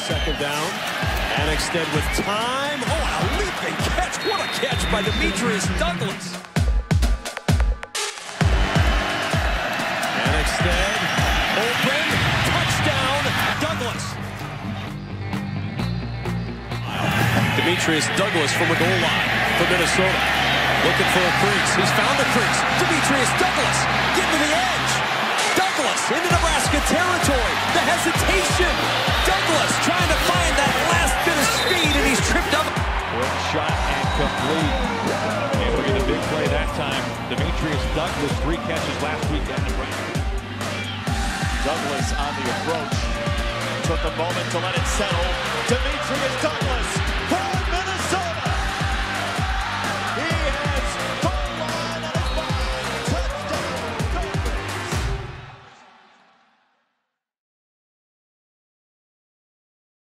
second down. Annexted with time. Oh, a leaping catch. What a catch by Demetrius Douglas. Annexted. Open. Touchdown. Douglas. Demetrius Douglas from the goal line for Minnesota. Looking for a crease. He's found the crease. Demetrius Douglas getting to the edge. Douglas into Nebraska territory. The hesitation. Douglas trying to find that last bit of speed, and he's tripped up. Quick shot and complete. Able to get a big play that time. Demetrius Douglas, 3 catches last week at Nebraska. Douglas on the approach. Took a moment to let it settle. Demetrius Douglas